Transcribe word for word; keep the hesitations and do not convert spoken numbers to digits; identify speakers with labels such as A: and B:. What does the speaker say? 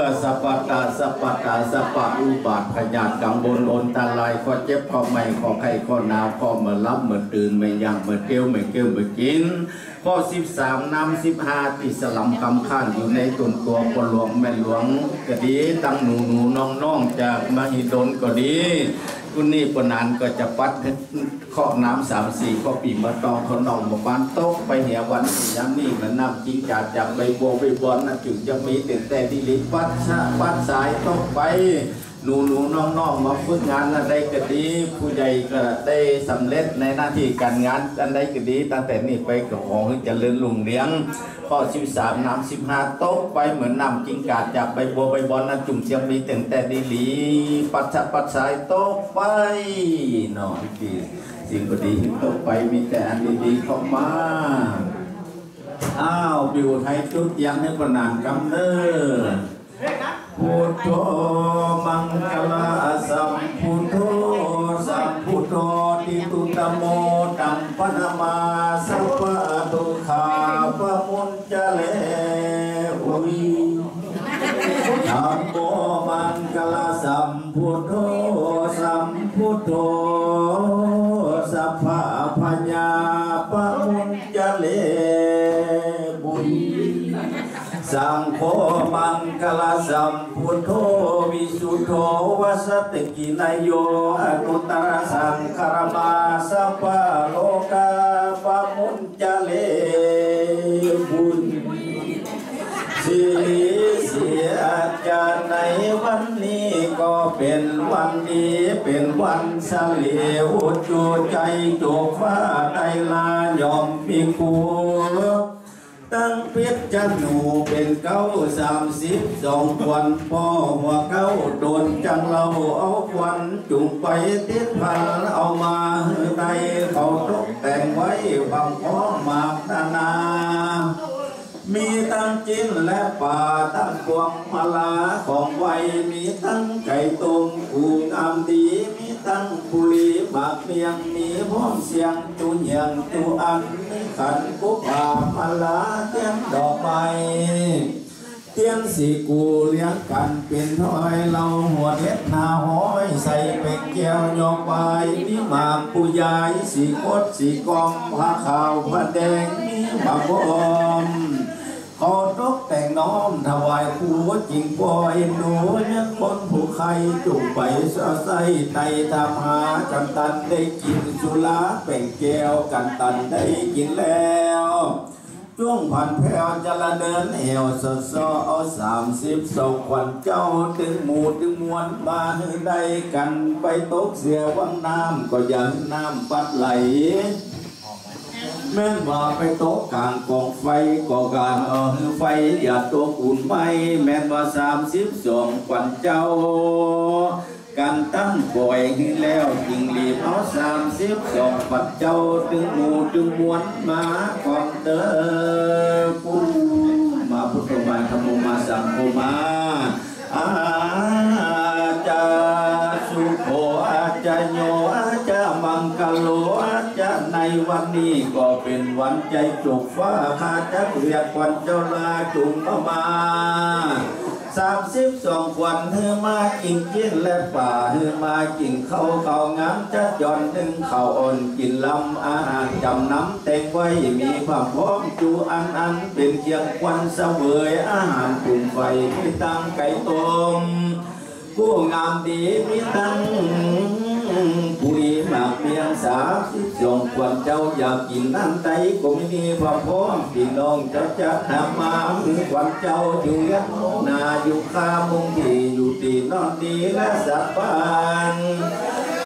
A: สัพพตาสัพพตาสัพพอุบาทพยาธิกังวลอนตาลายข้อเจ็บข้อไม่ข้อไข้ข้อหนาวข้อเมื่อรับเมื่อตื่นไม่ยังเมื่อเกี้ยวไม่เกี้ยวเมื่อกินข้อสิบสามน้ำสิบห้าติสลัมคำข้านอยู่ในตนตัวปหลวงแม่หลวงก็ดีตั้งหนูหนูน้องน้องจากมหิดลก็ดีคุณนี่ปนานก็จะปัดข้อน้ำสามสี่ข้อปีมาตองเขานองมาบ้านโต๊ะไปเหี่ยวันสี่ยามนี่มันน้ำจริงจัดจากใบบัวใบบอนนะจึงจะมีแต่แต่ดิลิปัดชะปัดสายโต๊ะไปหนูหนูน้องน้องมาฝึกงานอะไรก็ดีผู้ใหญ่ก็ได้สำเร็จในหน้าที่การงานอันใดก็ดีตั้งแต่นี้ไปกับของเจริญรุ่งเรืองข้อสิบสามน้ำสิบห้าโต๊ะไปเหมือนน้ำจริงจัดจากใบบัวใบบอนนะจุ่มจะมีแต่แต่ดิลิปัดชะปัดสายโต๊ะไปหน่อยดีสิ่งดีๆต่อไปมีแต่อันดีๆเข้ามาอ้าวบิวไทยจุดยังให้ประนานกำเนิดพุทโธมังคลาสัมพุทโธสัมพุทโธติตุตโมตัมปนามาสัพพะทุกขาปะมุนจะเลอุยธัมโมมังคลาสัมพุทโธสัมพุทโธสัพพะปัญญาปะมุนจะเลบุยสังโฆมังคลาสัมพุทโธวิสุทโธวัสติกินายโยอนุตตรสังคารมาสัพพะโลกาปะมุนจะเลบุญสิเสียจากในวันนี้ก็เป็นวันดีเป็นวันเฉลียวจูใจจูฟ้าไตลายอมพิคูตั้งเพชรจันหนูเป็นเก้าสามสิบสองควันพ่อหัวเก้าโดนจังเราเอาควันจุงไปติดพันเอามาในเขาตกแต่งไว้บางพ้องมากนานามีทั้งจิ้นและป่าทั้งพวงมาลาของไว้มีทั้งไก่ต้มกูงามดีมีทั้งปุรีบากเมียงมีพ้องเสียงตุนยังตุอันมีขันกุบามาลาเตียงดอกไม้เตียงสีกูเลี้ยงกันเป็นถ้อยเราหัวเด็ดนาห้อยใส่เป็ดแก้วยกใบมีหมากปูยายสีโคตรสีกองผ้าขาวผ้าแดงมีบาบอมขอตกแต่งน้อมถวายผู้จริงปล่อยหนูยังคนผู้ใครจุกไปสะใสในทำหากันตันได้กินสุราเป็นแก้วกันตันได้กินแล้วช่วงผ่านแผ่วจะละเดินเอวสดซอเอาสามสิบสองวันเจ้าถึงหมู่ถึงมวลมาให้ได้กันไปตกเสียวังน้ำก็ยังน้ำปัดไหลแม่นว่าไปโต๊ะกลางกองไฟก่อการเออไฟอย่าตัวอุ่นไหมแม่นว่าสามสิบสองควันเจ้าการตั้งปล่อยให้แล้วจิงรีบเอาสามสิบสองปัดเจ้าถึงหมู่ถึงมวลมาความเติมปุ้มมาพุทธมาธรรมมาสังโฆมาอาจาสุโขอาจาโยอาจามังกะโลอาจาในวันนี้ก็เป็นวันใจจุกฟ้าข้าจะเรียกวันเจ้าลาจุงมาสามสิบสองวันเฮือมากินกินและป่าเฮือมากินข้าวข้าวงามจะย่อนหนึ่งข้าวอ่อนกินลำอาหารจำน้ำแต่งไว้มีความพร้อมจูอันอันเป็นเคียงควันเสวยอาหารปรุงไฟมีตั้งไก่ต้มผู้งามดีมีตั้งผู้ดีมากเพียงสามสิบสองวันเจ้าอยากกินน้ำไตก็ไม่มีความพร้อมพี่น้องเจ้าจะนำมาควันเจ้าอยู่ยันนาอยู่ข้ามุงที่อยู่ตีนอนดีและสะพาน